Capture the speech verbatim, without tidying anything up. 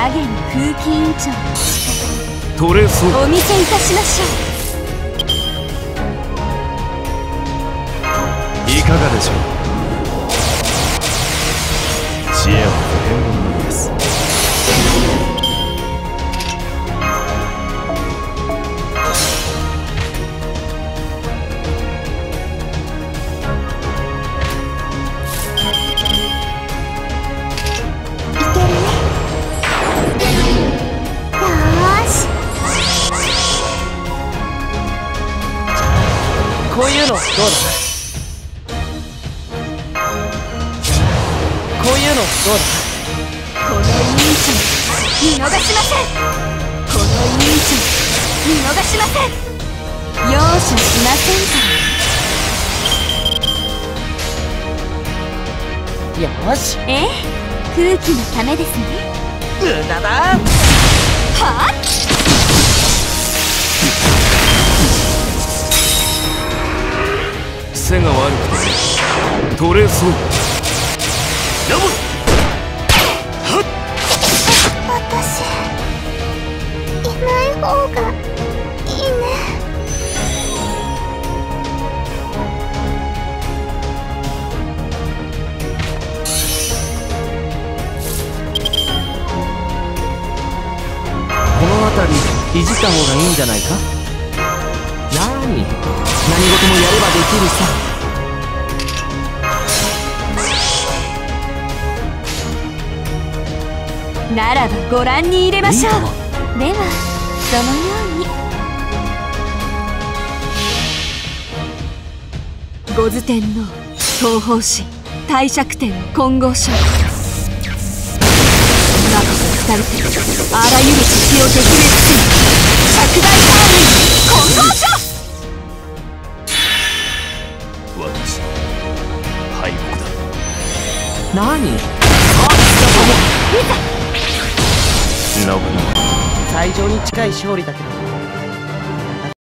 ラゲン空気委員長トレースお見せいたしましょう。いかがでしょう。知恵は不変のものです。 こういうのどうだ。こういうのどうだ。 この委員長見逃しません。この委員長見逃しません。容赦しませんから。よし。 ええ、空気のためですね。 無駄だ。 はっ。 癖が悪くてトレースをヤボはっ。 私いない方がいいね。 この辺りいじった方がいいんじゃないか。なに、何事もやればできるさ。 ならばご覧に入れましょう。ではそのように。御頭天皇東方神帝釈天金剛将中二人であらゆる敵を撃滅し釈大大軍金剛将。 私敗北だ。 何。 信長最上に近い勝利だけど